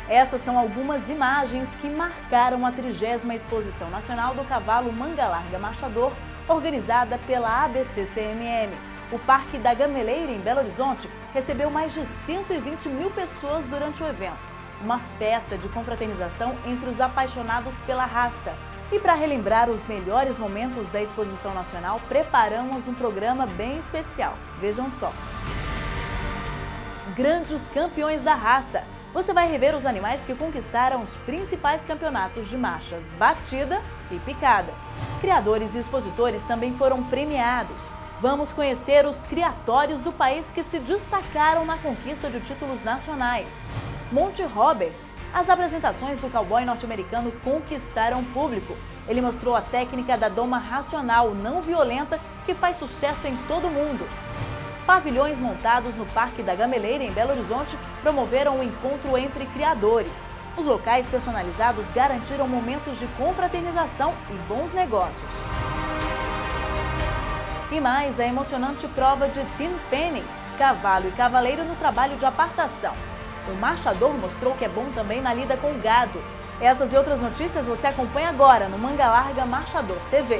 Essas são algumas imagens que marcaram a 30ª Exposição Nacional do Cavalo Manga Larga Marchador, organizada pela ABCCMM. O Parque da Gameleira, em Belo Horizonte, recebeu mais de 120 mil pessoas durante o evento. Uma festa de confraternização entre os apaixonados pela raça. E para relembrar os melhores momentos da Exposição Nacional, preparamos um programa bem especial. Vejam só. Grandes campeões da raça. Você vai rever os animais que conquistaram os principais campeonatos de marchas batida e picada. Criadores e expositores também foram premiados. Vamos conhecer os criatórios do país que se destacaram na conquista de títulos nacionais. Monty Roberts, as apresentações do cowboy norte-americano conquistaram o público. Ele mostrou a técnica da doma racional, não violenta, que faz sucesso em todo o mundo. Pavilhões montados no Parque da Gameleira, em Belo Horizonte, promoveram um encontro entre criadores. Os locais personalizados garantiram momentos de confraternização e bons negócios. E mais, a emocionante prova de team penning, cavalo e cavaleiro no trabalho de apartação. O marchador mostrou que é bom também na lida com o gado. Essas e outras notícias você acompanha agora no Manga Larga Marchador TV.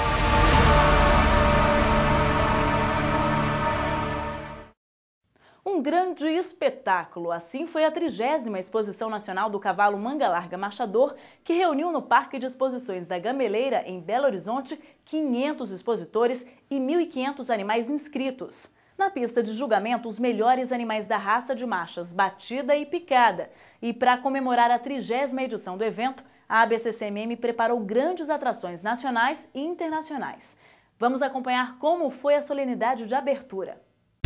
Um grande espetáculo, assim foi a 30ª Exposição Nacional do Cavalo Manga Larga Marchador, que reuniu no Parque de Exposições da Gameleira, em Belo Horizonte, 500 expositores e 1.500 animais inscritos. Na pista de julgamento, os melhores animais da raça de marchas batida e picada. E para comemorar a 30ª edição do evento, a ABCCMM preparou grandes atrações nacionais e internacionais. Vamos acompanhar como foi a solenidade de abertura.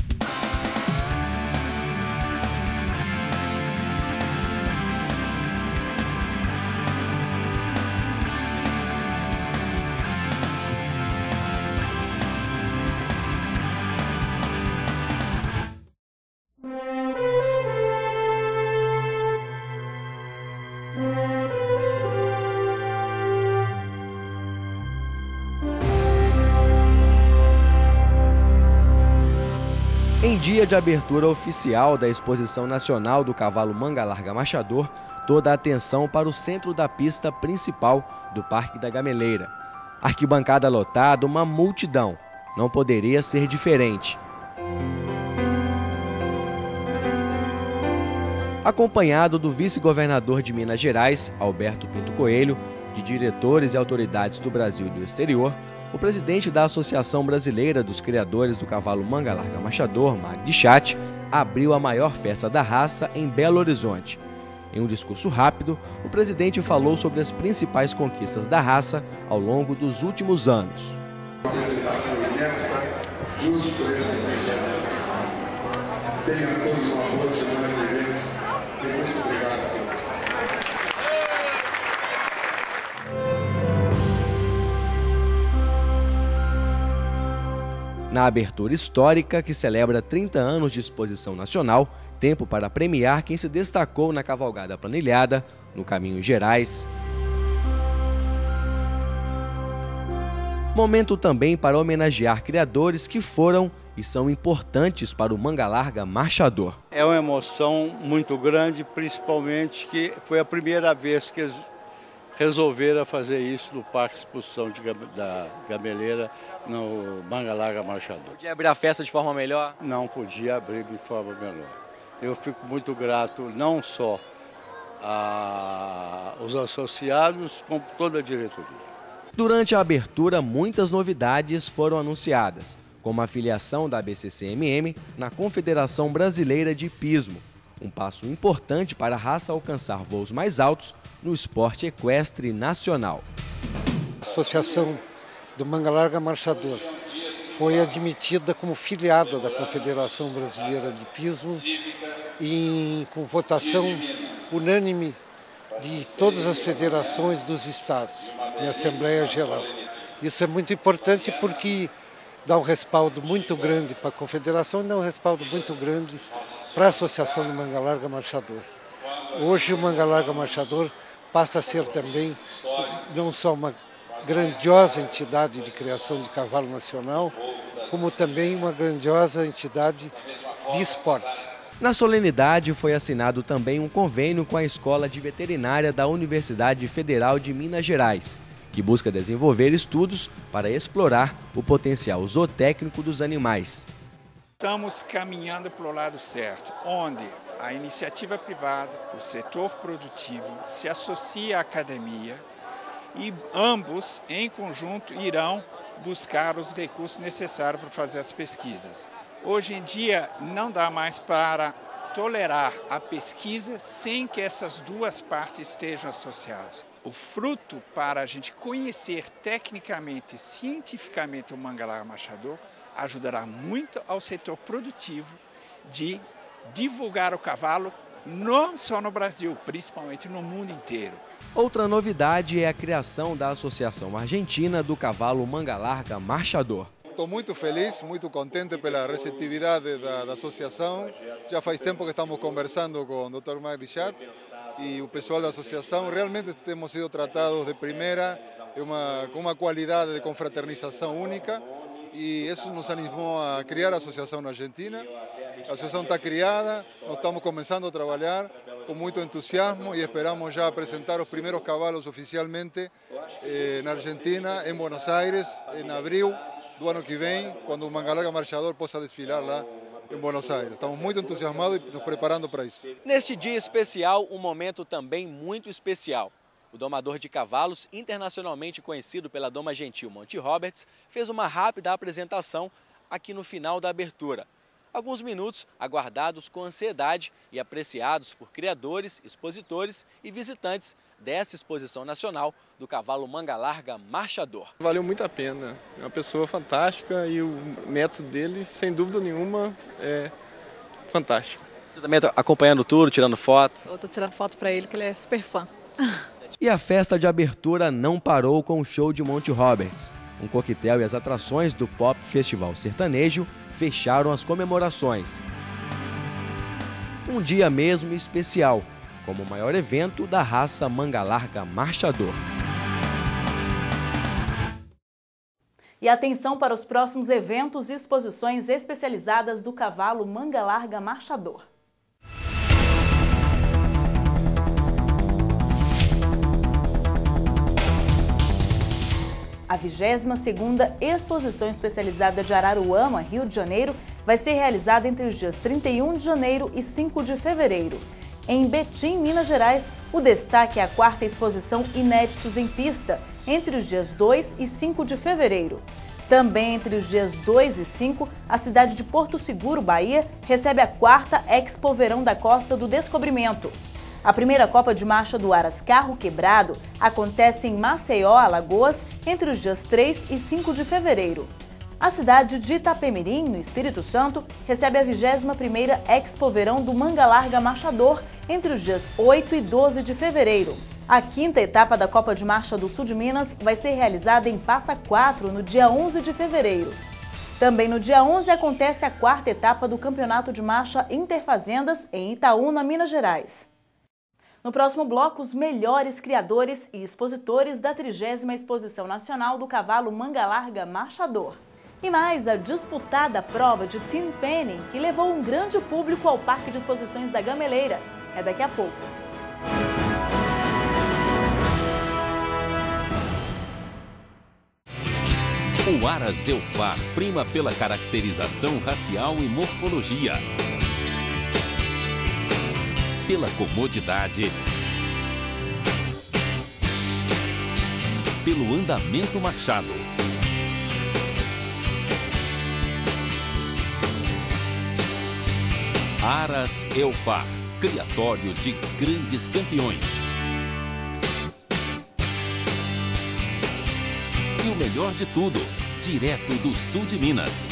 Em dia de abertura oficial da Exposição Nacional do Cavalo Manga Larga Marchador, toda a atenção para o centro da pista principal do Parque da Gameleira. Arquibancada lotada, uma multidão. Não poderia ser diferente. Acompanhado do vice-governador de Minas Gerais, Alberto Pinto Coelho, de diretores e autoridades do Brasil e do exterior, o presidente da Associação Brasileira dos Criadores do Cavalo Manga Larga Marchador, Magdi Chat, abriu a maior festa da raça em Belo Horizonte. Em um discurso rápido, o presidente falou sobre as principais conquistas da raça ao longo dos últimos anos. Tenham todos uma boa semana de eventos e muito obrigado a todos. Na abertura histórica, que celebra 30 anos de exposição nacional, tempo para premiar quem se destacou na cavalgada planilhada, no Caminhos Gerais. Momento também para homenagear criadores que foram e são importantes para o Manga Larga Marchador. É uma emoção muito grande, principalmente que foi a primeira vez que eles resolveram fazer isso no Parque de Exposição da Gameleira, no Manga Larga Marchador. Podia abrir a festa de forma melhor? Não podia abrir de forma melhor. Eu fico muito grato não só aos associados, como toda a diretoria. Durante a abertura, muitas novidades foram anunciadas, como a filiação da ABCCMM na Confederação Brasileira de Hipismo, um passo importante para a raça alcançar voos mais altos no esporte equestre nacional. A Associação do Manga Larga Marchador foi admitida como filiada da Confederação Brasileira de Hipismo e com votação unânime de todas as federações dos estados em Assembleia Geral. Isso é muito importante porque dá um respaldo muito grande para a Confederação e dá um respaldo muito grande para a Associação do Manga Larga Marchador. Hoje o Manga Larga Marchador passa a ser também não só uma grandiosa entidade de criação de cavalo nacional, como também uma grandiosa entidade de esporte. Na solenidade foi assinado também um convênio com a Escola de Veterinária da Universidade Federal de Minas Gerais, que busca desenvolver estudos para explorar o potencial zootécnico dos animais. Estamos caminhando para o lado certo, onde a iniciativa privada, o setor produtivo, se associa à academia e ambos, em conjunto, irão buscar os recursos necessários para fazer as pesquisas. Hoje em dia, não dá mais para tolerar a pesquisa sem que essas duas partes estejam associadas. O fruto para a gente conhecer tecnicamente, cientificamente o manga-larga marchador ajudará muito ao setor produtivo de divulgar o cavalo, não só no Brasil, principalmente no mundo inteiro. Outra novidade é a criação da Associação Argentina do Cavalo Manga-larga Marchador. Estou muito feliz, muito contente pela receptividade da associação. Já faz tempo que estamos conversando com o Dr. Maglichat e o pessoal da associação. Realmente temos sido tratados de primeira, com uma qualidade de confraternização única, e isso nos animou a criar a associação na Argentina. A associação está criada, nós estamos começando a trabalhar com muito entusiasmo e esperamos já apresentar os primeiros cavalos oficialmente na Argentina, em Buenos Aires, em abril do ano que vem, quando o manga-larga marchador possa desfilar lá em Buenos Aires. Estamos muito entusiasmados e nos preparando para isso. Neste dia especial, um momento também muito especial. O domador de cavalos, internacionalmente conhecido pela Doma Gentil Monty Roberts, fez uma rápida apresentação aqui no final da abertura. Alguns minutos aguardados com ansiedade e apreciados por criadores, expositores e visitantes dessa exposição nacional do cavalo manga-larga marchador. Valeu muito a pena, é uma pessoa fantástica e o método dele, sem dúvida nenhuma, é fantástico. Você também está acompanhando tudo, tirando foto? Eu estou tirando foto para ele, que ele é super fã. E a festa de abertura não parou com o show de Monty Roberts. Um coquetel e as atrações do Pop Festival Sertanejo fecharam as comemorações. Um dia mesmo especial, como o maior evento da raça manga-larga marchador. E atenção para os próximos eventos e exposições especializadas do cavalo manga-larga marchador. A 22ª Exposição Especializada de Araruama, Rio de Janeiro, vai ser realizada entre os dias 31 de janeiro e 5 de fevereiro. Em Betim, Minas Gerais, o destaque é a 4ª exposição Inéditos em Pista, entre os dias 2 e 5 de fevereiro. Também entre os dias 2 e 5, a cidade de Porto Seguro, Bahia, recebe a 4ª Expo Verão da Costa do Descobrimento. A primeira Copa de Marcha do Aras Carro Quebrado acontece em Maceió, Alagoas, entre os dias 3 e 5 de fevereiro. A cidade de Itapemirim, no Espírito Santo, recebe a 21ª Expo Verão do Manga-larga Marchador, entre os dias 8 e 12 de fevereiro. A 5ª etapa da Copa de Marcha do Sul de Minas vai ser realizada em Passa Quatro, no dia 11 de fevereiro. Também no dia 11 acontece a 4ª etapa do Campeonato de Marcha Interfazendas, em Itaúna, Minas Gerais. No próximo bloco, os melhores criadores e expositores da 30ª Exposição Nacional do Cavalo Manga-larga Marchador. E mais, a disputada prova de Tin Penning, que levou um grande público ao Parque de Exposições da Gameleira. É daqui a pouco. O Aras Elfar prima pela caracterização racial e morfologia, pela comodidade, pelo andamento marchado. Aras Elfar, criatório de grandes campeões. E o melhor de tudo, direto do sul de Minas.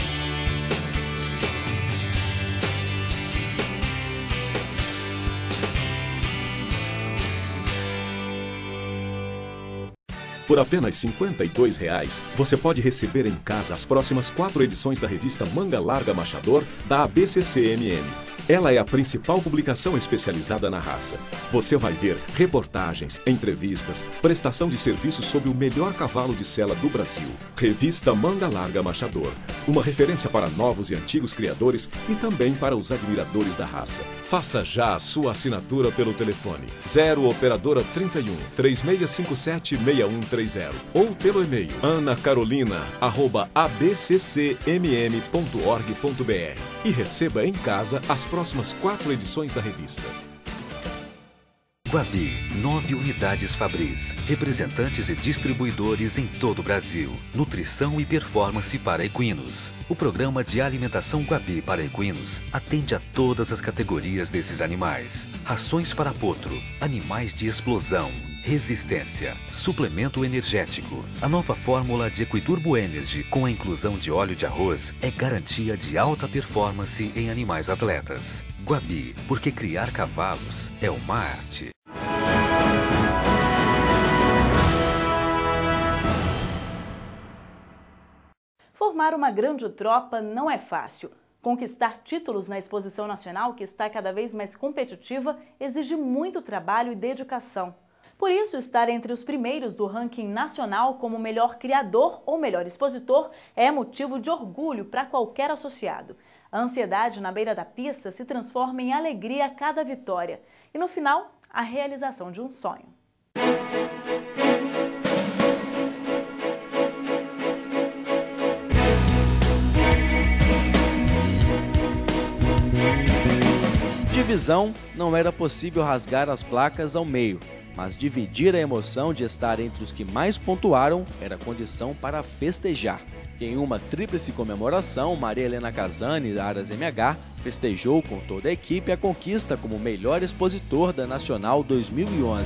Por apenas R$ 52,00, você pode receber em casa as próximas 4 edições da revista Manga-larga Marchador da ABCCMM. Ela é a principal publicação especializada na raça. Você vai ver reportagens, entrevistas, prestação de serviços sobre o melhor cavalo de sela do Brasil. Revista Manga Larga Machador, uma referência para novos e antigos criadores e também para os admiradores da raça. Faça já a sua assinatura pelo telefone 0 operadora 31 3657 6130 ou pelo e-mail anacarolina@abccmm.org.br e receba em casa as próximas 4 edições da revista. Guabi, 9 unidades Fabris, representantes e distribuidores em todo o Brasil. Nutrição e performance para equinos. O programa de alimentação Guabi para equinos atende a todas as categorias desses animais. Rações para potro, animais de explosão, resistência, suplemento energético. A nova fórmula de Equiturbo Energy com a inclusão de óleo de arroz é garantia de alta performance em animais atletas. Guabi, porque criar cavalos é uma arte. Formar uma grande tropa não é fácil. Conquistar títulos na exposição nacional, que está cada vez mais competitiva, exige muito trabalho e dedicação. Por isso, estar entre os primeiros do ranking nacional como melhor criador ou melhor expositor é motivo de orgulho para qualquer associado. A ansiedade na beira da pista se transforma em alegria a cada vitória. E no final, a realização de um sonho. Divisão, não era possível rasgar as placas ao meio, mas dividir a emoção de estar entre os que mais pontuaram era condição para festejar. Em uma tríplice comemoração, Maria Helena Casani, da Aras MH, festejou com toda a equipe a conquista como melhor expositor da Nacional 2011.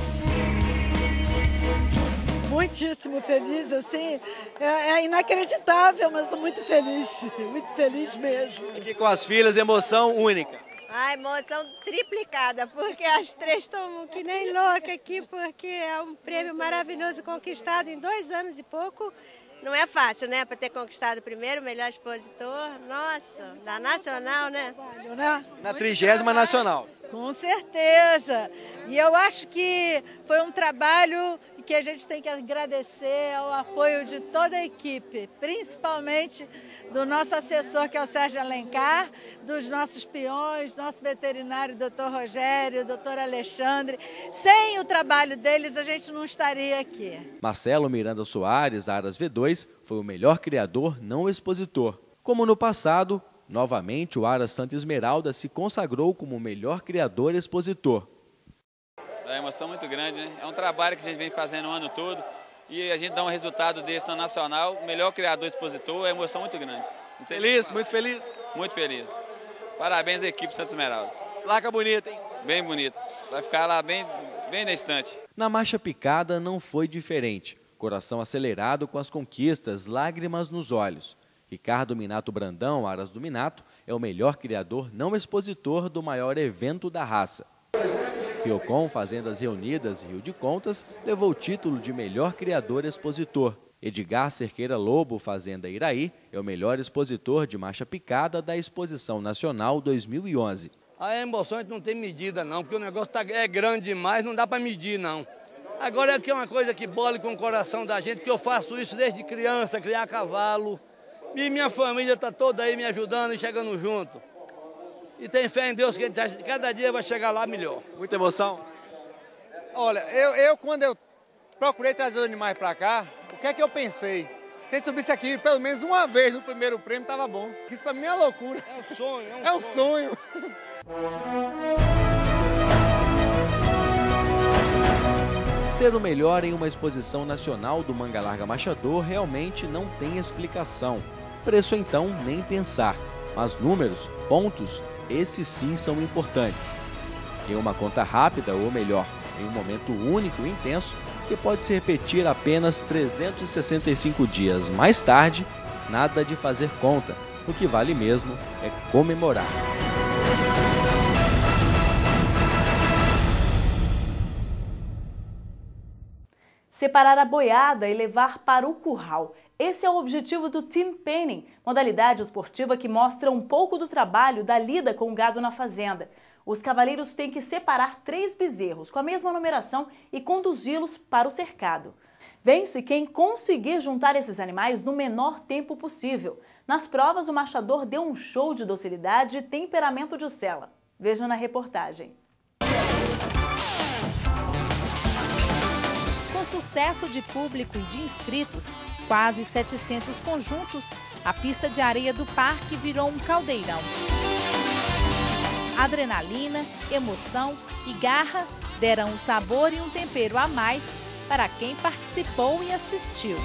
Muitíssimo feliz, assim, é inacreditável, mas estou muito feliz mesmo. Aqui com as filhas, emoção única. A emoção triplicada, porque as três estão que nem loucas aqui, porque é um prêmio maravilhoso conquistado em 2 anos e pouco. Não é fácil, né, para ter conquistado o primeiro melhor expositor, nossa, da Nacional, né? Na 30ª Nacional. Com certeza. E eu acho que foi um trabalho que a gente tem que agradecer ao apoio de toda a equipe, principalmente do nosso assessor, que é o Sérgio Alencar, dos nossos peões, nosso veterinário, doutor Rogério, doutor Alexandre. Sem o trabalho deles, a gente não estaria aqui. Marcelo Miranda Soares, Aras V2, foi o melhor criador não expositor. Como no passado, novamente o Aras Santa Esmeralda se consagrou como o melhor criador expositor. É uma emoção muito grande, né? É um trabalho que a gente vem fazendo o ano todo. E a gente dá um resultado desse na Nacional, melhor criador expositor, é uma emoção muito grande. Feliz, muito feliz? Muito feliz. Parabéns à equipe Santa Esmeralda. Placa bonita, hein? Bem bonita. Vai ficar lá bem na estante. Na marcha picada não foi diferente. Coração acelerado com as conquistas, lágrimas nos olhos. Ricardo Minato Brandão, Aras do Minato, é o melhor criador não expositor do maior evento da raça. Fiocon, Fazendas Reunidas e Rio de Contas, levou o título de melhor criador expositor. Edgar Cerqueira Lobo, Fazenda Iraí, é o melhor expositor de marcha picada da Exposição Nacional 2011. A emoção não tem medida não, porque o negócio é grande demais, não dá para medir não. Agora é que é uma coisa que bole com o coração da gente, que eu faço isso desde criança, criar cavalo. E minha família está toda aí me ajudando e chegando junto. E tem fé em Deus que cada dia vai chegar lá melhor. Muita emoção? Olha, eu quando eu procurei trazer os animais para cá, o que é que eu pensei? Se a gente subisse aqui pelo menos uma vez no primeiro prêmio, estava bom. Isso para mim é loucura. É um sonho. É um sonho. Ser o melhor em uma exposição nacional do Manga Larga Machador realmente não tem explicação. Preço então, nem pensar. Mas números, pontos, esses sim são importantes. Em uma conta rápida, ou melhor, em um momento único e intenso, que pode se repetir apenas 365 dias mais tarde, nada de fazer conta. O que vale mesmo é comemorar. Separar a boiada e levar para o curral. Esse é o objetivo do Team Penning, modalidade esportiva que mostra um pouco do trabalho da lida com o gado na fazenda. Os cavaleiros têm que separar 3 bezerros com a mesma numeração e conduzi-los para o cercado. Vence quem conseguir juntar esses animais no menor tempo possível. Nas provas, o machador deu um show de docilidade e temperamento de sela. Veja na reportagem. Com sucesso de público e de inscritos, quase 700 conjuntos, a pista de areia do parque virou um caldeirão. Adrenalina, emoção e garra deram um sabor e um tempero a mais para quem participou e assistiu.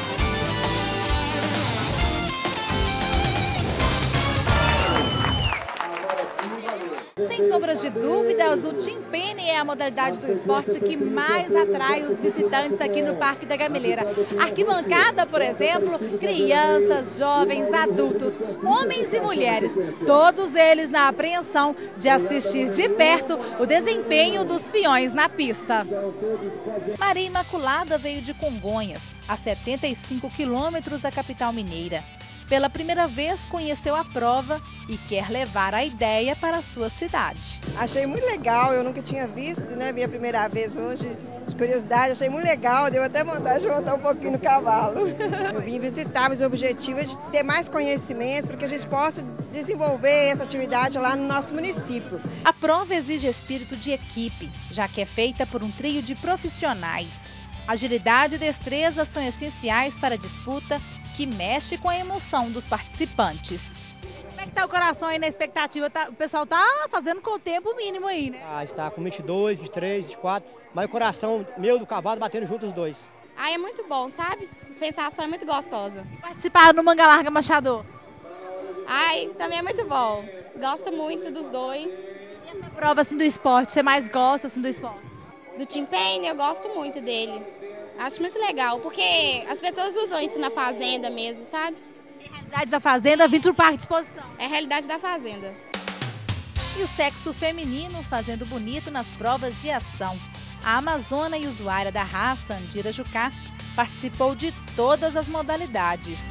Sem sombras de dúvidas, o Team Penning é a modalidade do esporte que mais atrai os visitantes aqui no Parque da Gameleira. Arquibancada, por exemplo, crianças, jovens, adultos, homens e mulheres, todos eles na apreensão de assistir de perto o desempenho dos peões na pista. Maria Imaculada veio de Congonhas, a 75 quilômetros da capital mineira. Pela primeira vez conheceu a prova e quer levar a ideia para a sua cidade. Achei muito legal, eu nunca tinha visto, né? Vim a primeira vez hoje, de curiosidade, achei muito legal, deu até vontade de montar um pouquinho no cavalo. Eu vim visitar, mas o objetivo é de ter mais conhecimentos para que a gente possa desenvolver essa atividade lá no nosso município. A prova exige espírito de equipe, já que é feita por um trio de profissionais. Agilidade e destreza são essenciais para a disputa, que mexe com a emoção dos participantes. Como é que tá o coração aí na expectativa? O pessoal tá fazendo com o tempo mínimo aí, né? Está com 22, 23, 24, mas o coração meu do cavalo batendo junto os dois. É muito bom, sabe? A sensação é muito gostosa. Participar no Manga Larga Machador? Também é muito bom. Gosto muito dos dois. E essa prova assim, do esporte, você mais gosta assim, do esporte? Do Team Penning, eu gosto muito dele. Acho muito legal, porque as pessoas usam isso na fazenda mesmo, sabe? É a realidade da fazenda, vir para o parque de exposição. É a realidade da fazenda. E o sexo feminino fazendo bonito nas provas de ação. A amazona e usuária da raça, Andira Jucá, participou de todas as modalidades.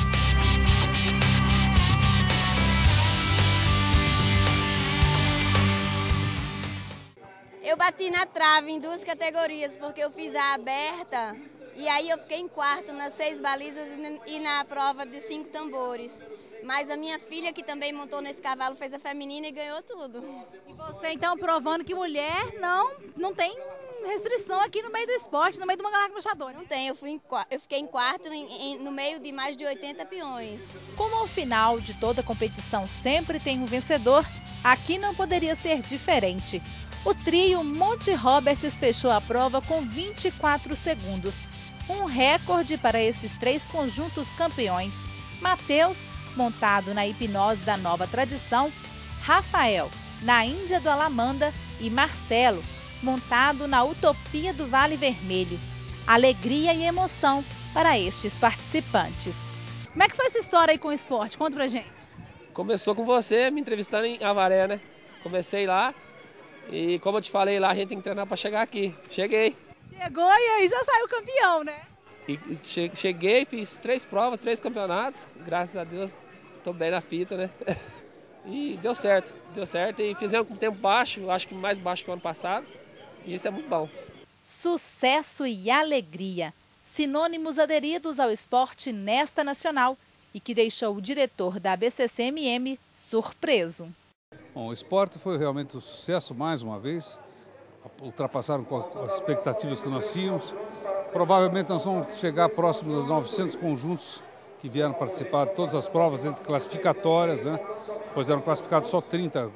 Eu bati na trave em 2 categorias, porque eu fiz a aberta e aí eu fiquei em quarto nas 6 balizas e na prova de 5 tambores. Mas a minha filha, que também montou nesse cavalo, fez a feminina e ganhou tudo. E você então provando que mulher não tem restrição aqui no meio do esporte, no meio do Manga Larga Machador. Não tem, eu fiquei em quarto no meio de mais de 80 peões. Como ao final de toda competição sempre tem um vencedor, aqui não poderia ser diferente. O trio Monte Roberts fechou a prova com 24 segundos, um recorde para esses 3 conjuntos campeões. Mateus, montado na hipnose da nova tradição, Rafael, na Índia do Alamanda e Marcelo, montado na utopia do Vale Vermelho. Alegria e emoção para estes participantes. Como é que foi essa história aí com o esporte? Conta pra gente. Começou com você me entrevistando em Avaré, né? Comecei lá. E como eu te falei lá, a gente tem que treinar para chegar aqui. Cheguei. Chegou e aí já saiu campeão, né? E cheguei, fiz 3 provas, 3 campeonatos. Graças a Deus, estou bem na fita, né? E deu certo. E fizemos com tempo baixo, acho que mais baixo que o ano passado. E isso é muito bom. Sucesso e alegria, sinônimos aderidos ao esporte nesta nacional e que deixou o diretor da ABCCMM surpreso. Bom, o esporte foi realmente um sucesso mais uma vez, ultrapassaram as expectativas que nós tínhamos. Provavelmente nós vamos chegar próximo dos 900 conjuntos que vieram participar de todas as provas, entre classificatórias, né? Pois eram classificados só 30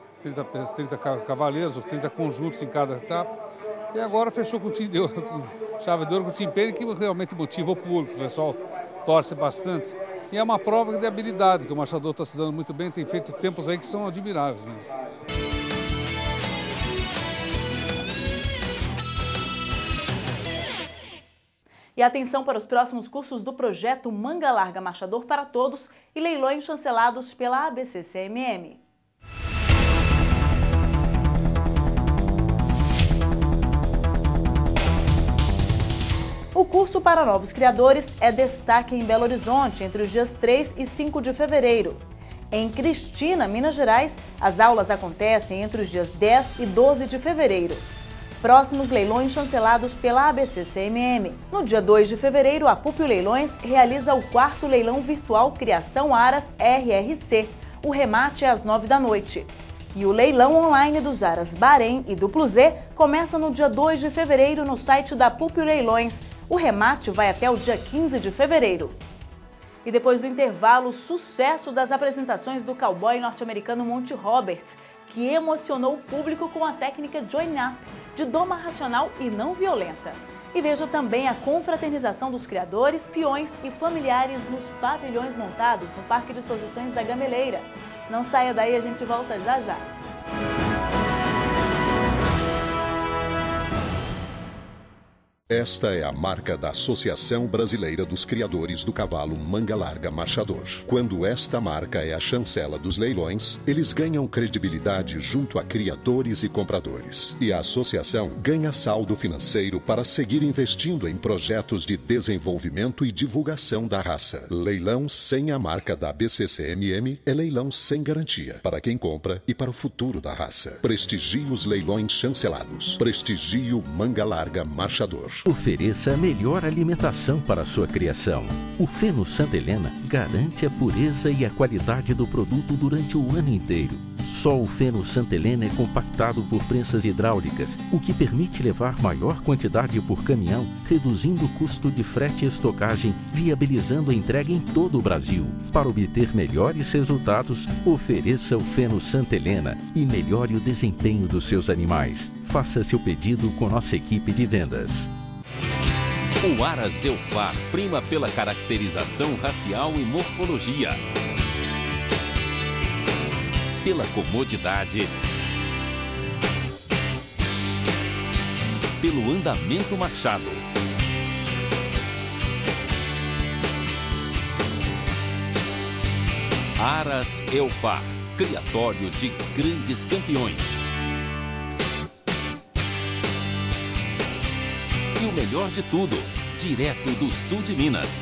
cavaleiros, ou 30 conjuntos em cada etapa. E agora fechou com chave de ouro com o Team Penning, que realmente motiva o público, o pessoal torce bastante. E é uma prova de habilidade, que o machador está se dando muito bem, tem feito tempos aí que são admiráveis mesmo. E atenção para os próximos cursos do projeto Manga Larga Machador para Todos e leilões chancelados pela ABCCMM. O curso para novos criadores é destaque em Belo Horizonte entre os dias 3 e 5 de fevereiro. Em Cristina, Minas Gerais, as aulas acontecem entre os dias 10 e 12 de fevereiro. Próximos leilões chancelados pela ABC-CMM. No dia 2 de fevereiro, a Púpio Leilões realiza o 4º leilão virtual Criação Aras RRC. O remate é às 9 da noite. E o leilão online dos Aras Bahrein e Duplo Z começa no dia 2 de fevereiro no site da Púpio Leilões. O remate vai até o dia 15 de fevereiro. E depois do intervalo, o sucesso das apresentações do cowboy norte-americano Monty Roberts, que emocionou o público com a técnica Join Up, de doma racional e não violenta. E veja também a confraternização dos criadores, peões e familiares nos pavilhões montados no Parque de Exposições da Gameleira. Não saia daí, a gente volta já já. Esta é a marca da Associação Brasileira dos Criadores do Cavalo Manga Larga Marchador. Quando esta marca é a chancela dos leilões, eles ganham credibilidade junto a criadores e compradores. E a associação ganha saldo financeiro para seguir investindo em projetos de desenvolvimento e divulgação da raça. Leilão sem a marca da ABC-CMM é leilão sem garantia para quem compra e para o futuro da raça. Prestigie os leilões chancelados. Prestigie o Manga Larga Marchador. Ofereça a melhor alimentação para a sua criação. O Feno Santa Helena garante a pureza e a qualidade do produto durante o ano inteiro. Só o Feno Santa Helena é compactado por prensas hidráulicas, o que permite levar maior quantidade por caminhão, reduzindo o custo de frete e estocagem, viabilizando a entrega em todo o Brasil. Para obter melhores resultados, ofereça o Feno Santa Helena e melhore o desempenho dos seus animais. Faça seu pedido com nossa equipe de vendas. O Aras Elfar prima pela caracterização racial e morfologia, pela comodidade, pelo andamento marchado. Aras Elfar, criatório de grandes campeões. E o melhor de tudo, direto do sul de Minas.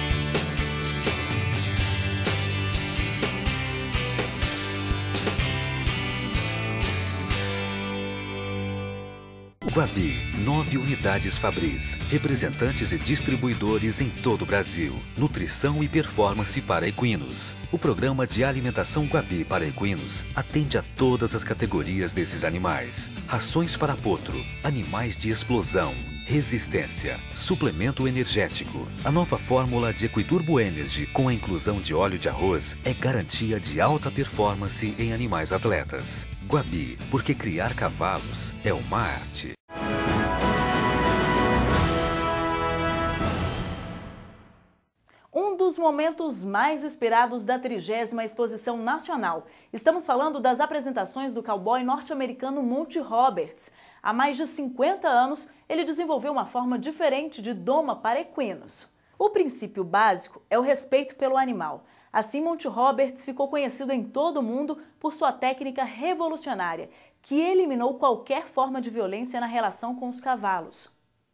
Guabi, 9 unidades Fabris, representantes e distribuidores em todo o Brasil. Nutrição e performance para equinos. O programa de alimentação Guabi para equinos atende a todas as categorias desses animais. Rações para potro, animais de explosão, resistência, suplemento energético. A nova fórmula de Equiturbo Energy com a inclusão de óleo de arroz é garantia de alta performance em animais atletas. Guabi, porque criar cavalos é uma arte. Um dos momentos mais esperados da 30ª Exposição Nacional. Estamos falando das apresentações do cowboy norte-americano Monty Roberts. Há mais de 50 anos, ele desenvolveu uma forma diferente de doma para equinos. O princípio básico é o respeito pelo animal. Assim, Monty Roberts ficou conhecido em todo o mundo por sua técnica revolucionária, que eliminou qualquer forma de violência na relação com os cavalos.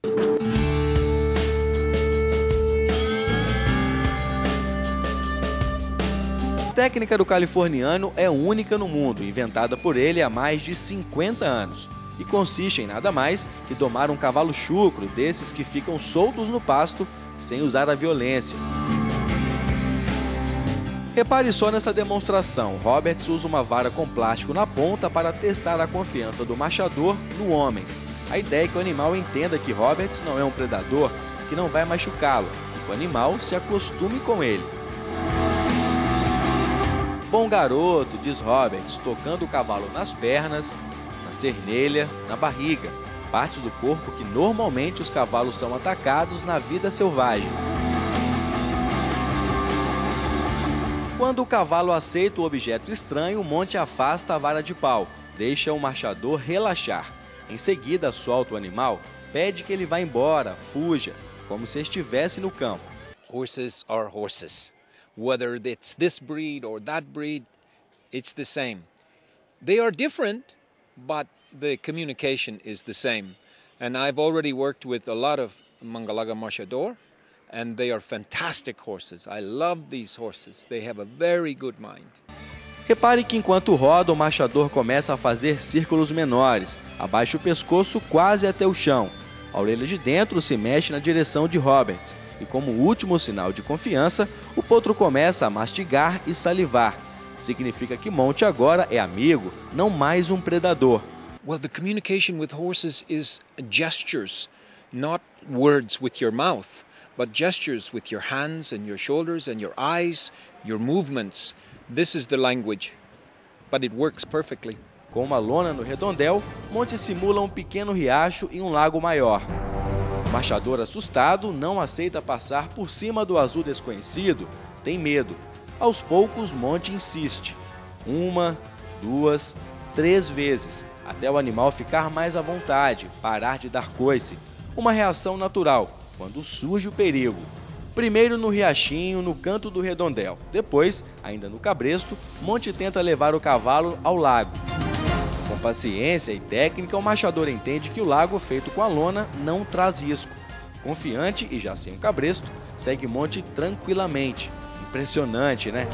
A técnica do californiano é única no mundo, inventada por ele há mais de 50 anos. E consiste em nada mais que domar um cavalo chucro, desses que ficam soltos no pasto, sem usar a violência. Repare só nessa demonstração. Roberts usa uma vara com plástico na ponta para testar a confiança do marchador no homem. A ideia é que o animal entenda que Roberts não é um predador, que não vai machucá-lo, e que o animal se acostume com ele. Bom garoto, diz Roberts, tocando o cavalo nas pernas, na cernelha, na barriga, partes do corpo que normalmente os cavalos são atacados na vida selvagem. Quando o cavalo aceita o objeto estranho, Monty afasta a vara de pau, deixa o marchador relaxar. Em seguida, solta o animal, pede que ele vá embora, fuja, como se estivesse no campo. Horses are horses. Whether it's this breed or that breed, it's the same. They are different, but the communication is the same. And I've already worked with a lot of Mangalaga Marchador, and they are fantastic horses. I love these horses. They have a very good mind. Repare que enquanto roda, o marchador começa a fazer círculos menores, abaixa o pescoço quase até o chão. A orelha de dentro se mexe na direção de Roberts, e como último sinal de confiança, o potro começa a mastigar e salivar. Significa que Monty agora é amigo, não mais um predador. Well, the communication with horses is gestures, not words with your mouth, but gestures with your hands and your shoulders and your eyes, your movements. This is the language, but it works perfectly. Com uma lona no redondel, Monty simula um pequeno riacho e um lago maior. O marchador, assustado, não aceita passar por cima do azul desconhecido, tem medo. Aos poucos, Monty insiste. 1, 2, 3 vezes, até o animal ficar mais à vontade, parar de dar coice. Uma reação natural, quando surge o perigo. Primeiro no riachinho, no canto do redondel. Depois, ainda no cabresto, Monty tenta levar o cavalo ao lago. Com paciência e técnica, o marchador entende que o lago feito com a lona não traz risco. Confiante e já sem o cabresto, segue Monty tranquilamente. Impressionante, né?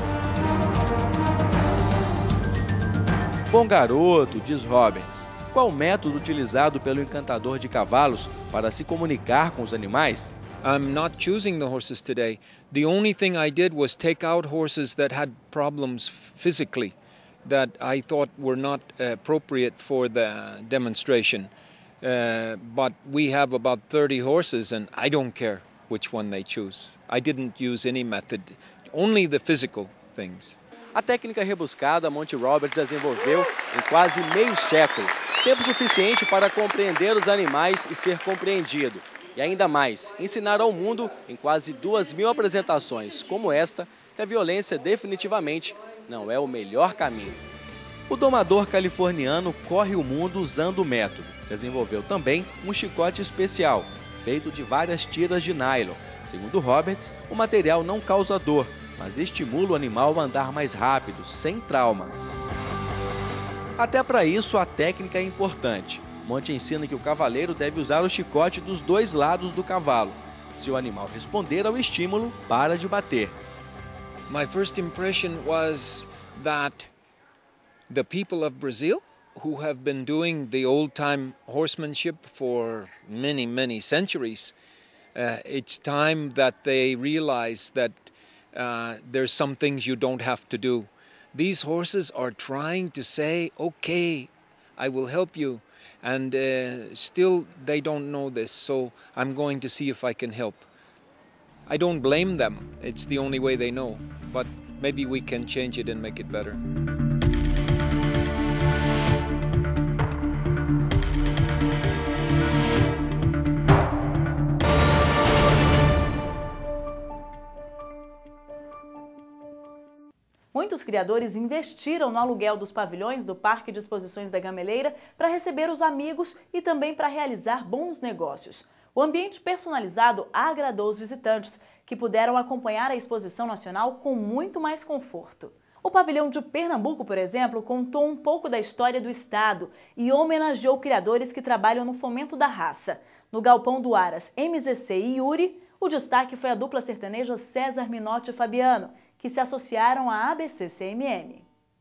Bom garoto, diz Roberts. Qual o método utilizado pelo encantador de cavalos para se comunicar com os animais? I'm not choosing the horses today. The only thing I did was take out horses that had problems physically that I thought were not appropriate for the demonstration. But we have about 30 horses and I don't care which one they choose. I didn't use any method, only the physical things. A técnica rebuscada Monty Roberts desenvolveu em quase meio século, tempo suficiente para compreender os animais e ser compreendido. E ainda mais, ensinar ao mundo, em quase 2.000 apresentações como esta, que a violência definitivamente não é o melhor caminho. O domador californiano corre o mundo usando o método. Desenvolveu também um chicote especial, feito de várias tiras de nylon. Segundo Roberts, o material não causa dor, mas estimula o animal a andar mais rápido, sem trauma. Até para isso, a técnica é importante. Monty ensina que o cavaleiro deve usar o chicote dos dois lados do cavalo. Se o animal responder ao estímulo, para de bater. My first impression was that the people of Brazil, who have been doing the old-time horsemanship for many, many centuries, it's time that they realize that there's some things you don't have to do. These horses are trying to say, okay, I will help you. And still they don't know this, so I'm going to see if I can help. I don't blame them, it's the only way they know, but maybe we can change it and make it better. Muitos criadores investiram no aluguel dos pavilhões do Parque de Exposições da Gameleira para receber os amigos e também para realizar bons negócios. O ambiente personalizado agradou os visitantes, que puderam acompanhar a exposição nacional com muito mais conforto. O pavilhão de Pernambuco, por exemplo, contou um pouco da história do estado e homenageou criadores que trabalham no fomento da raça. No galpão do Aras, MZC e Yuri, o destaque foi a dupla sertaneja César Minotti e Fabiano, que se associaram à ABC-CMN.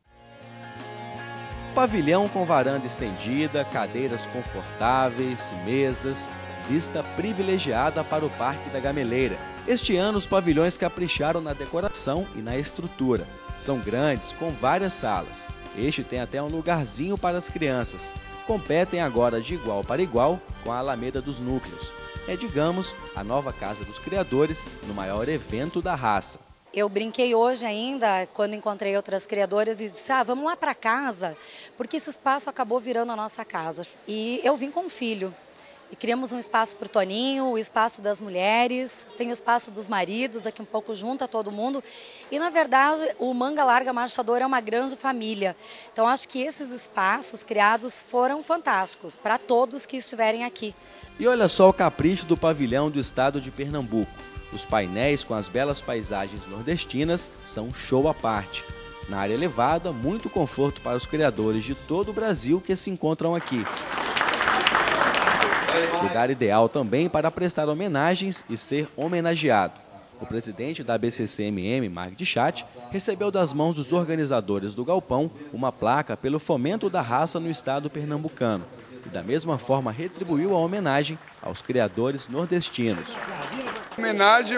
Pavilhão com varanda estendida, cadeiras confortáveis, mesas, vista privilegiada para o Parque da Gameleira. Este ano os pavilhões capricharam na decoração e na estrutura. São grandes, com várias salas. Este tem até um lugarzinho para as crianças. Competem agora de igual para igual com a Alameda dos Núcleos. É, digamos, a nova casa dos criadores no maior evento da raça. Eu brinquei hoje ainda, quando encontrei outras criadoras, e disse, vamos lá para casa, porque esse espaço acabou virando a nossa casa. E eu vim com um filho. E criamos um espaço para o Toninho, o espaço das mulheres, tem o espaço dos maridos, daqui um pouco junta todo mundo. E, na verdade, o Manga Larga Marchador é uma grande família. Então, acho que esses espaços criados foram fantásticos para todos que estiverem aqui. E olha só o capricho do pavilhão do estado de Pernambuco. Os painéis com as belas paisagens nordestinas são um show à parte. Na área elevada, muito conforto para os criadores de todo o Brasil que se encontram aqui. Lugar ideal também para prestar homenagens e ser homenageado. O presidente da BCCMM, Mark Dichat, recebeu das mãos dos organizadores do galpão uma placa pelo fomento da raça no estado pernambucano e da mesma forma retribuiu a homenagem aos criadores nordestinos. Homenagem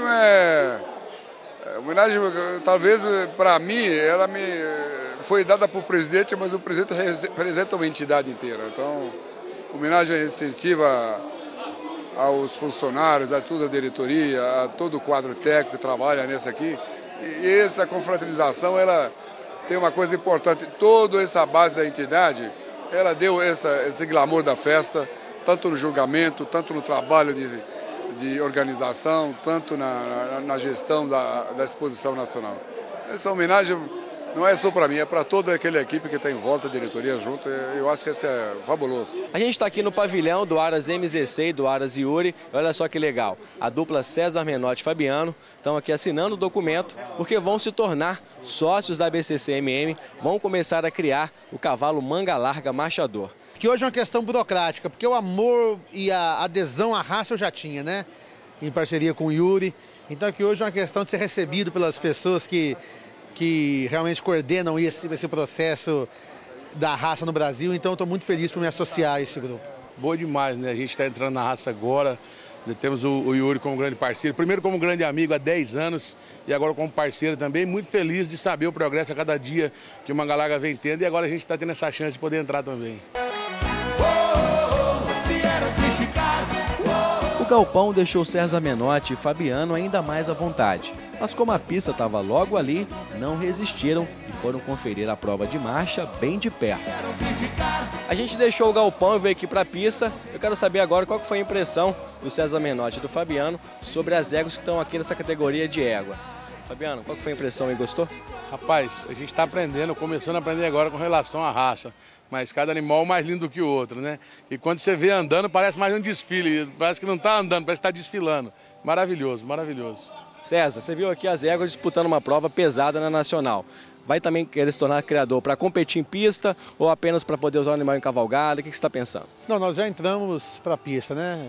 talvez para mim, ela foi dada para o presidente, mas o presidente representa uma entidade inteira. Então, homenagem extensiva aos funcionários, a toda a diretoria, a todo o quadro técnico que trabalha nessa aqui. E essa confraternização, ela tem uma coisa importante. Toda essa base da entidade, ela deu esse glamour da festa, tanto no julgamento, tanto no trabalho de organização, tanto na gestão da exposição nacional. Essa homenagem não é só para mim, é para toda aquela equipe que está em volta, a diretoria junto. Eu acho que isso é fabuloso. A gente está aqui no pavilhão do Aras MZC e do Aras Yuri. Olha só que legal. A dupla César Menotti e Fabiano estão aqui assinando o documento porque vão se tornar sócios da BCCMM, vão começar a criar o cavalo manga larga marchador. Que hoje é uma questão burocrática, porque o amor e a adesão à raça eu já tinha, né? Em parceria com o Yuri. Então aqui hoje é uma questão de ser recebido pelas pessoas que realmente coordenam esse processo da raça no Brasil. Então eu estou muito feliz por me associar a esse grupo. Boa demais, né? A gente está entrando na raça agora. Temos o Yuri como grande parceiro. Primeiro como grande amigo há 10 anos e agora como parceiro também. Muito feliz de saber o progresso a cada dia que o Manga Larga vem tendo. E agora a gente está tendo essa chance de poder entrar também. O galpão deixou César Menotti e Fabiano ainda mais à vontade. Mas como a pista estava logo ali, não resistiram e foram conferir a prova de marcha bem de perto. A gente deixou o galpão e veio aqui para a pista. Eu quero saber agora qual foi a impressão do César Menotti e do Fabiano sobre as éguas que estão aqui nessa categoria de égua. Fabiano, qual foi a impressão aí? Gostou? Rapaz, a gente está aprendendo, começando a aprender agora com relação à raça. Mas cada animal é mais lindo que o outro, né? E quando você vê andando, parece mais um desfile. Parece que não está andando, parece que está desfilando. Maravilhoso, maravilhoso. César, você viu aqui as éguas disputando uma prova pesada na Nacional. Vai também querer se tornar criador para competir em pista ou apenas para poder usar o animal em cavalgada? O que você está pensando? Não, nós já entramos para a pista, né?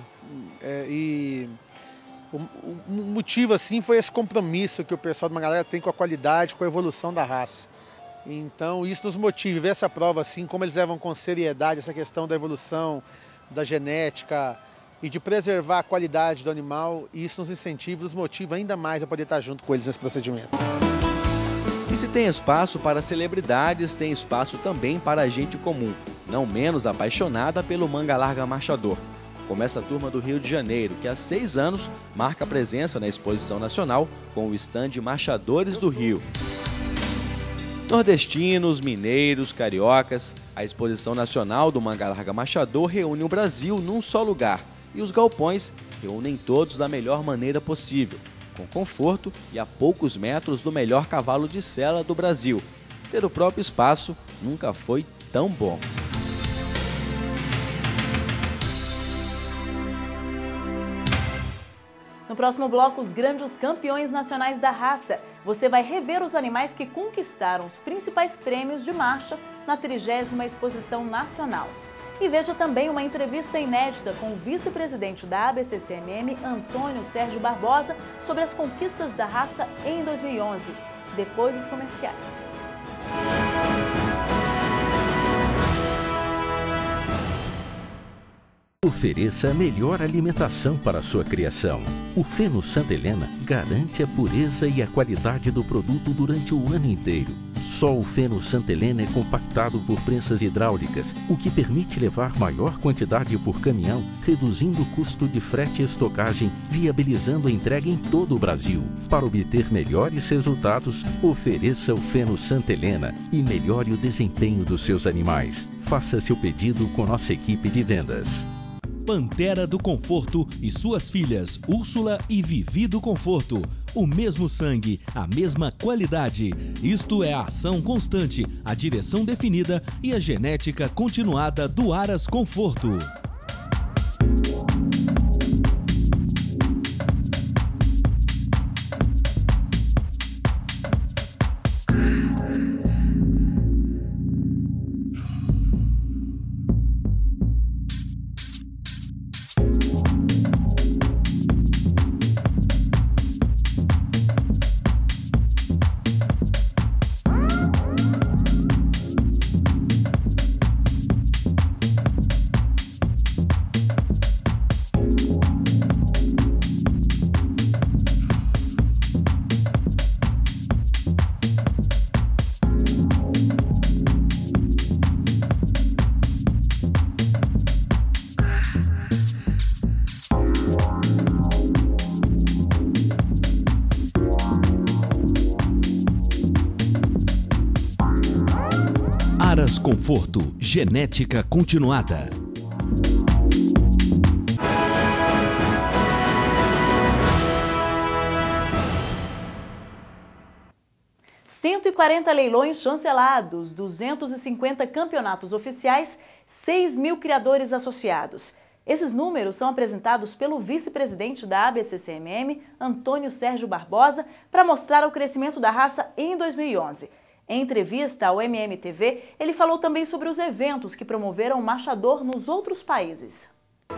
O motivo assim foi esse compromisso que o pessoal do Manga Larga tem com a qualidade, com a evolução da raça. Então isso nos motiva, ver essa prova assim, como eles levam com seriedade essa questão da evolução, da genética e de preservar a qualidade do animal. E isso nos incentiva, nos motiva ainda mais a poder estar junto com eles nesse procedimento. E se tem espaço para celebridades, tem espaço também para a gente comum, não menos apaixonada pelo Manga Larga marchador. Começa a turma do Rio de Janeiro, que há 6 anos marca a presença na exposição nacional com o estande Marchadores do Rio. Nordestinos, mineiros, cariocas, a exposição nacional do Manga Larga marchador reúne o Brasil num só lugar e os galpões reúnem todos da melhor maneira possível, com conforto e a poucos metros do melhor cavalo de sela do Brasil. Ter o próprio espaço nunca foi tão bom. No próximo bloco, os grandes campeões nacionais da raça. Você vai rever os animais que conquistaram os principais prêmios de marcha na 30ª Exposição Nacional. E veja também uma entrevista inédita com o vice-presidente da ABCCMM, Antônio Sérgio Barbosa, sobre as conquistas da raça em 2011, depois dos comerciais. Ofereça a melhor alimentação para a sua criação. O Feno Santa Helena garante a pureza e a qualidade do produto durante o ano inteiro. Só o Feno Santa Helena é compactado por prensas hidráulicas, o que permite levar maior quantidade por caminhão, reduzindo o custo de frete e estocagem, viabilizando a entrega em todo o Brasil. Para obter melhores resultados, ofereça o Feno Santa Helena e melhore o desempenho dos seus animais. Faça seu pedido com nossa equipe de vendas. Pantera do Conforto e suas filhas Úrsula e Vivi do Conforto. O mesmo sangue, a mesma qualidade. Isto é a ação constante, a direção definida e a genética continuada do Aras Conforto. Conforto, genética continuada. ...140 leilões chancelados, 250 campeonatos oficiais, 6 mil criadores associados. Esses números são apresentados pelo vice-presidente da ABCCMM, Antônio Sérgio Barbosa, para mostrar o crescimento da raça em 2011. Em entrevista ao MMTV, ele falou também sobre os eventos que promoveram o machador nos outros países.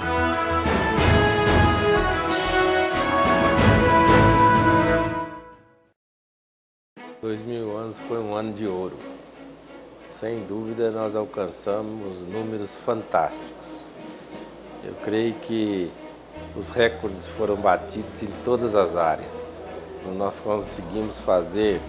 2011 foi um ano de ouro. Sem dúvida, nós alcançamos números fantásticos. Eu creio que os recordes foram batidos em todas as áreas. Nós conseguimos fazer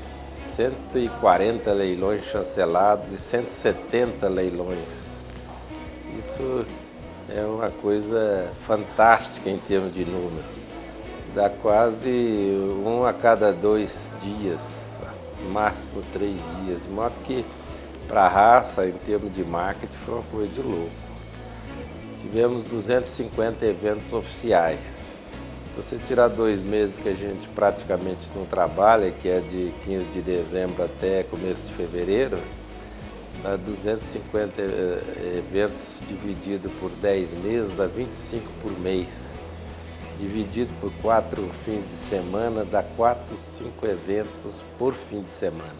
140 leilões chancelados e 170 leilões. Isso é uma coisa fantástica em termos de número. Dá quase 1 a cada 2 dias, máximo 3 dias, de modo que para a raça, em termos de marketing, foi uma coisa de louco. Tivemos 250 eventos oficiais. Se você tirar 2 meses que a gente praticamente não trabalha, que é de 15 de dezembro até começo de fevereiro, dá 250 eventos dividido por 10 meses, dá 25 por mês. Dividido por 4 fins de semana, dá 4, 5 eventos por fim de semana.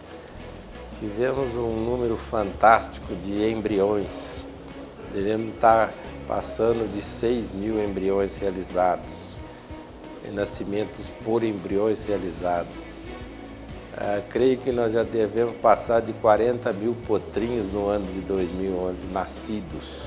Tivemos um número fantástico de embriões. Devemos estar passando de 6 mil embriões realizados, nascimentos por embriões realizados. Creio que nós já devemos passar de 40 mil potrinhos no ano de 2011 nascidos.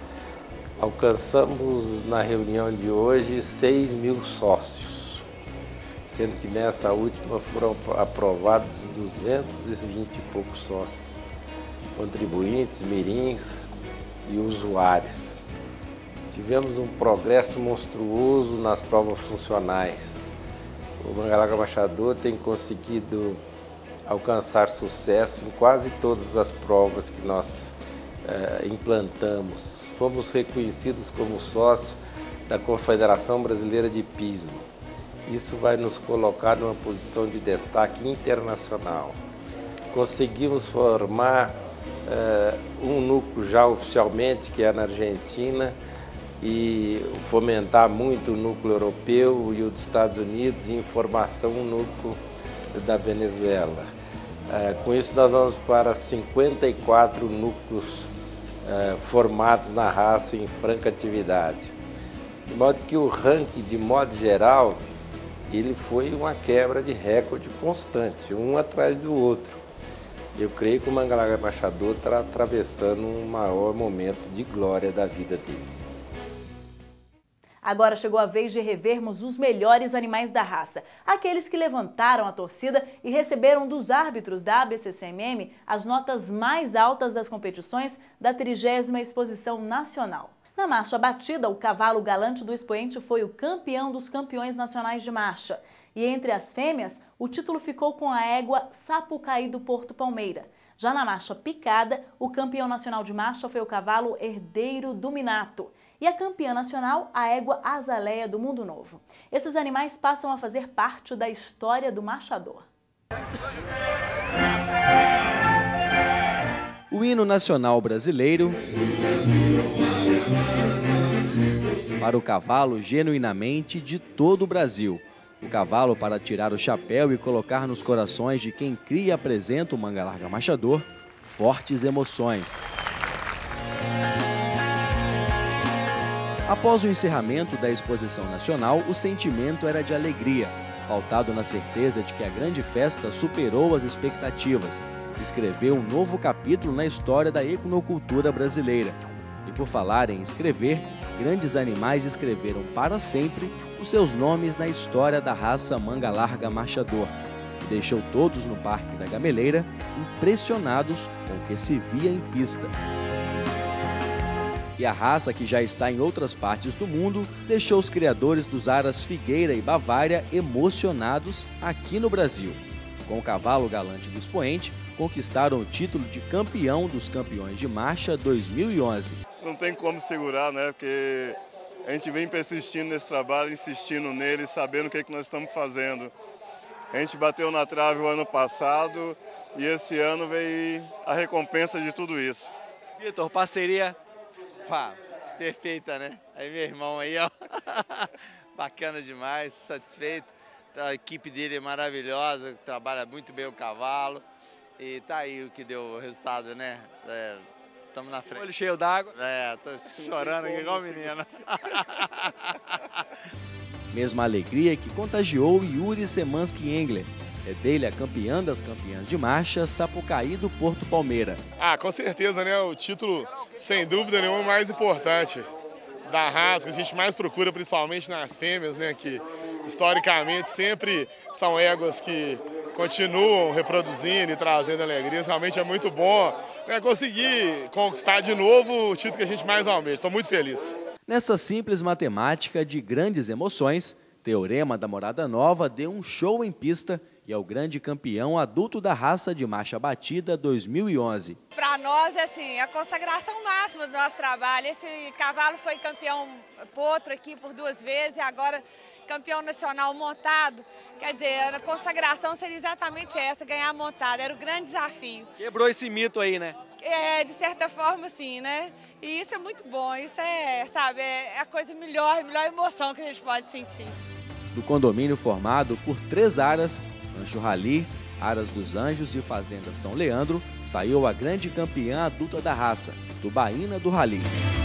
Alcançamos na reunião de hoje 6 mil sócios, sendo que nessa última foram aprovados 220 e poucos sócios, contribuintes, mirins e usuários. Tivemos um progresso monstruoso nas provas funcionais. O Mangalaga Machador tem conseguido alcançar sucesso em quase todas as provas que nós implantamos. Fomos reconhecidos como sócios da Confederação Brasileira de Hipismo. Isso vai nos colocar numa posição de destaque internacional. Conseguimos formar um núcleo já oficialmente, que é na Argentina, e fomentar muito o núcleo europeu e o dos Estados Unidos, e em formação um núcleo da Venezuela. Com isso nós vamos para 54 núcleos formados na raça em franca atividade. De modo que o ranking, de modo geral, ele foi uma quebra de recorde constante, um atrás do outro. Eu creio que o Mangalaga Machador está atravessando um maior momento de glória da vida dele. Agora chegou a vez de revermos os melhores animais da raça, aqueles que levantaram a torcida e receberam dos árbitros da ABCCMM as notas mais altas das competições da 30ª Exposição Nacional. Na marcha batida, o cavalo Galante do Expoente foi o campeão dos campeões nacionais de marcha. E entre as fêmeas, o título ficou com a égua Sapucaí do Porto Palmeira. Já na marcha picada, o campeão nacional de marcha foi o cavalo Herdeiro do Minato. E a campeã nacional, a égua Azaleia do Mundo Novo. Esses animais passam a fazer parte da história do machador. O hino nacional brasileiro para o cavalo genuinamente de todo o Brasil. O cavalo para tirar o chapéu e colocar nos corações de quem cria e apresenta o Mangalaga Machador fortes emoções. Após o encerramento da exposição nacional, o sentimento era de alegria, pautado na certeza de que a grande festa superou as expectativas, escreveu um novo capítulo na história da equinocultura brasileira. E por falar em escrever, grandes animais escreveram para sempre os seus nomes na história da raça Manga-Larga Machador, e deixou todos no Parque da Gameleira impressionados com o que se via em pista. E a raça, que já está em outras partes do mundo, deixou os criadores dos aras Figueira e Bavária emocionados aqui no Brasil. Com o cavalo Galante do Expoente, conquistaram o título de campeão dos campeões de marcha 2011. Não tem como segurar, né? Porque a gente vem persistindo nesse trabalho, insistindo nele, sabendo o que nós estamos fazendo. A gente bateu na trave o ano passado e esse ano veio a recompensa de tudo isso. Vitor, parceria perfeita, né? Aí meu irmão aí, ó, bacana demais, satisfeito. A equipe dele é maravilhosa, trabalha muito bem o cavalo e tá aí o que deu o resultado, né? Estamos na frente. Olho cheio d'água. Tô chorando aqui igual menino. Mesma alegria que contagiou Yuri Semansky Engler. É dele a campeã das campeãs de marcha, Sapucaí do Porto Palmeira. Com certeza, né? O título, sem dúvida nenhuma, mais importante da raça, que a gente mais procura, principalmente nas fêmeas, né? Que historicamente sempre são éguas que continuam reproduzindo e trazendo alegrias. Realmente é muito bom, né, conseguir conquistar de novo o título que a gente mais almeja. Estou muito feliz. Nessa simples matemática de grandes emoções, Teorema da Morada Nova deu um show em pista e é o grande campeão adulto da raça de marcha batida 2011. Para nós, assim, a consagração máxima do nosso trabalho. Esse cavalo foi campeão potro aqui por 2 vezes e agora campeão nacional montado. Quer dizer, a consagração seria exatamente essa, ganhar montado. Era o grande desafio. Quebrou esse mito aí, né? De certa forma, sim, né? E isso é muito bom. Isso é, sabe, é a coisa melhor emoção que a gente pode sentir. Do condomínio formado por 3 aras, Rancho Rally, Aras dos Anjos e Fazenda São Leandro, saiu a grande campeã adulta da raça, Tubaína do Rally.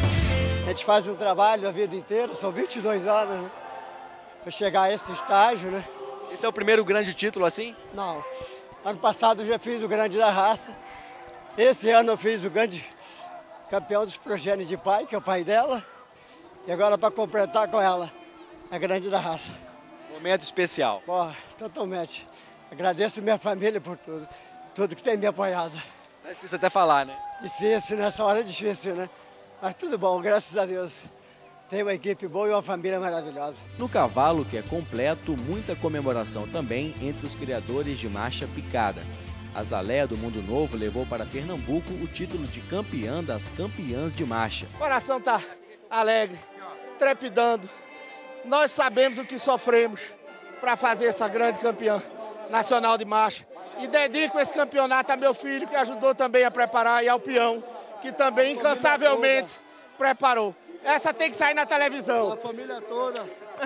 A gente faz um trabalho a vida inteira, são 22 anos, né? Para chegar a esse estágio, né? Esse é o primeiro grande título assim? Não. Ano passado eu já fiz o grande da raça. Esse ano eu fiz o grande campeão dos progênitos de pai, que é o pai dela. E agora para completar com ela, a grande da raça. Momento especial. Totalmente. Agradeço minha família por tudo que tem me apoiado. É difícil até falar, né? Difícil, nessa hora é difícil, né? Mas tudo bom, graças a Deus. Tem uma equipe boa e uma família maravilhosa. No cavalo, que é completo, muita comemoração também entre os criadores de marcha picada. A Zaleia do Mundo Novo levou para Pernambuco o título de campeã das campeãs de marcha. O coração está alegre, trepidando. Nós sabemos o que sofremos para fazer essa grande campeã nacional de marcha. E dedico esse campeonato a meu filho, que ajudou também a preparar, e ao peão, que também incansavelmente preparou. Essa tem que sair na televisão. A família toda.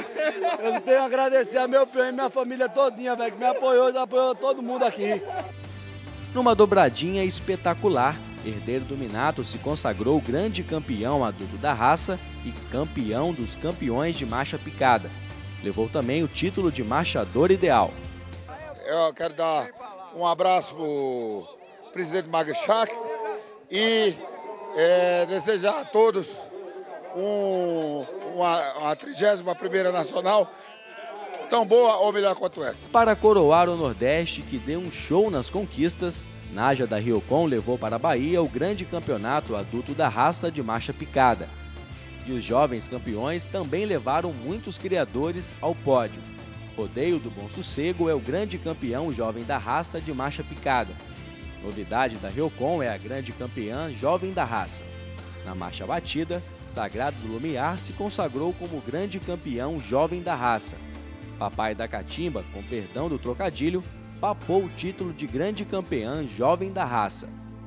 Eu não tenho a agradecer a meu peão e minha família todinha, velho, que me apoiou e apoiou todo mundo aqui. Numa dobradinha espetacular, herdeiro do Minato se consagrou grande campeão adulto da raça e campeão dos campeões de marcha picada. Levou também o título de marchador ideal. Eu quero dar um abraço para o presidente Magachak e desejar a todos uma 31ª Nacional tão boa ou melhor quanto essa. Para coroar o Nordeste, que deu um show nas conquistas, Nádia da Riocon levou para a Bahia o grande campeonato adulto da raça de marcha picada. E os jovens campeões também levaram muitos criadores ao pódio. Rodeio do Bom Sossego é o grande campeão jovem da raça de marcha picada. Novidade da Riocon é a grande campeã jovem da raça. Na marcha batida, Sagrado do Lumiar se consagrou como grande campeão jovem da raça. Papai da Catimba, com perdão do trocadilho, papou o título de grande campeã jovem da raça.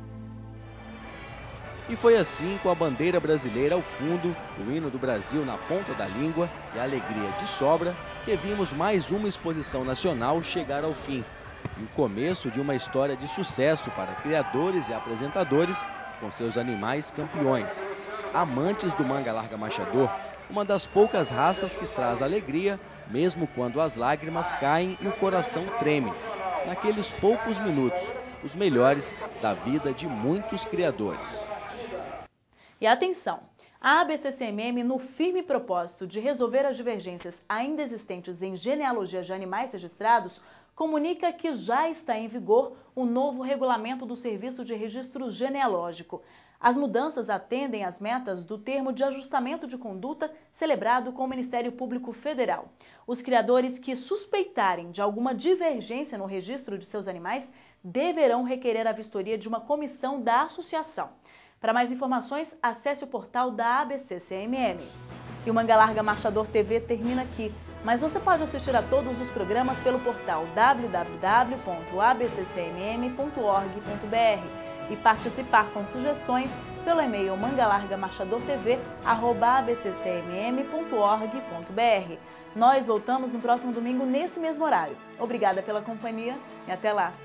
E foi assim, com a bandeira brasileira ao fundo, o hino do Brasil na ponta da língua e a alegria de sobra, que vimos mais uma exposição nacional chegar ao fim. E o começo de uma história de sucesso para criadores e apresentadores com seus animais campeões. Amantes do manga larga marchador, uma das poucas raças que traz alegria, mesmo quando as lágrimas caem e o coração treme. Naqueles poucos minutos, os melhores da vida de muitos criadores. E atenção! A ABCCMM, no firme propósito de resolver as divergências ainda existentes em genealogias de animais registrados, comunica que já está em vigor o novo regulamento do Serviço de Registro Genealógico. As mudanças atendem às metas do termo de ajustamento de conduta celebrado com o Ministério Público Federal. Os criadores que suspeitarem de alguma divergência no registro de seus animais deverão requerer a vistoria de uma comissão da associação. Para mais informações, acesse o portal da ABC-CMM. E o Manga Larga Marchador TV termina aqui, mas você pode assistir a todos os programas pelo portal www.abccmm.org.br e participar com sugestões pelo e-mail mangalargamarchadortv@abccmm.org.br. Nós voltamos no próximo domingo nesse mesmo horário. Obrigada pela companhia e até lá!